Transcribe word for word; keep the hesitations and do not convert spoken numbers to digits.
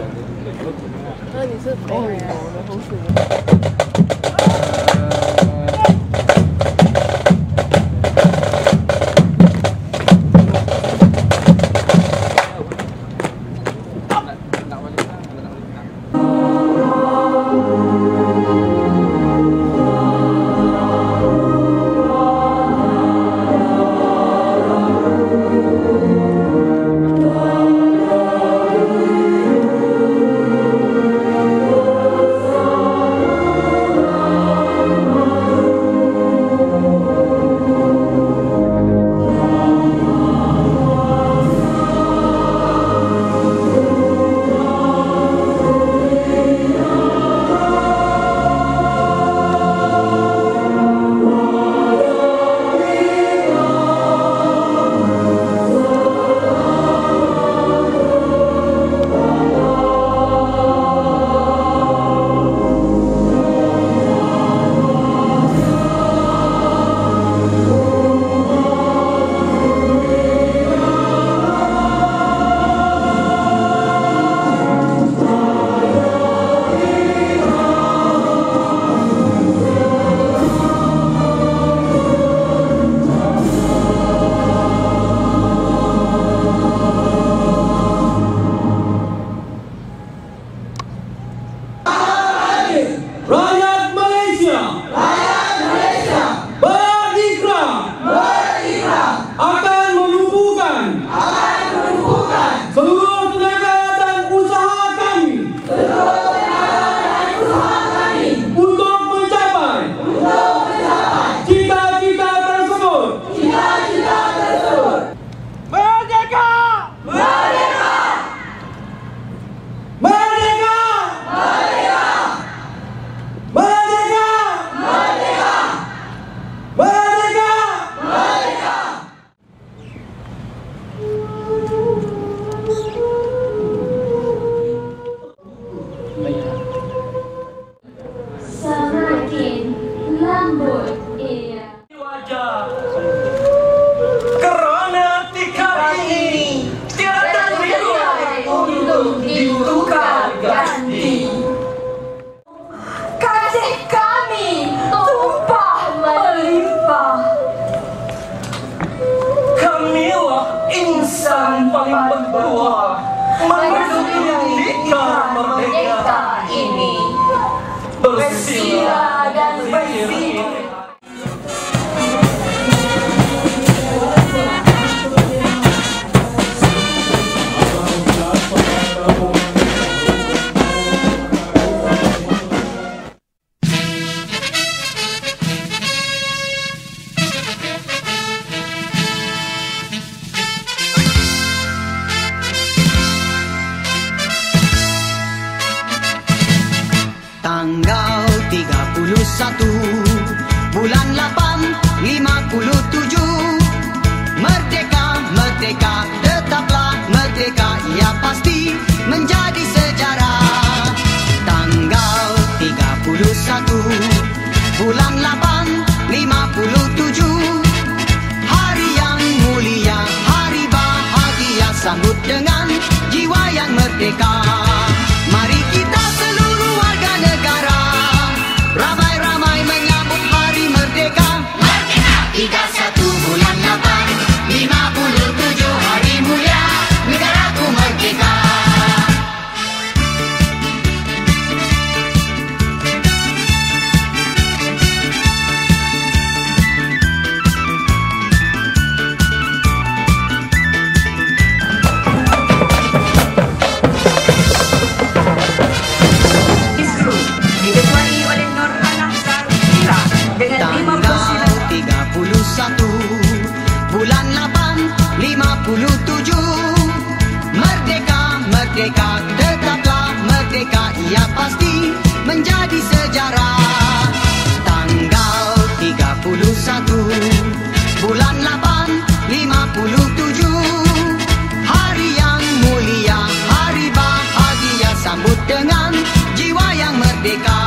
那你是北海呀？我的红薯。 Insan paling bertuah Merdeka, merdeka ini bersila dan bersih. Tanggal tiga puluh satu bulan lapan lima puluh tujuh Merdeka, merdeka, tetaplah merdeka, ia pasti menjadi sejarah. Tanggal tiga puluh satu bulan lapan lima puluh tujuh hari yang mulia, hari bahagia, sambut dengan jiwa yang merdeka. Mari kita seluruh warga negara ramai-ramai menyambut hari merdeka. Merdeka tiga puluh satu bulan lapan lima puluh tujuh hari mulia, negaraku merdeka. Bulan lapan lima puluh tujuh Merdeka, merdeka, tetaplah merdeka, ia pasti menjadi sejarah. Tanggal tiga puluh satu bulan lapan lima puluh tujuh hari yang mulia, hari bahagia, sambut dengan jiwa yang merdeka.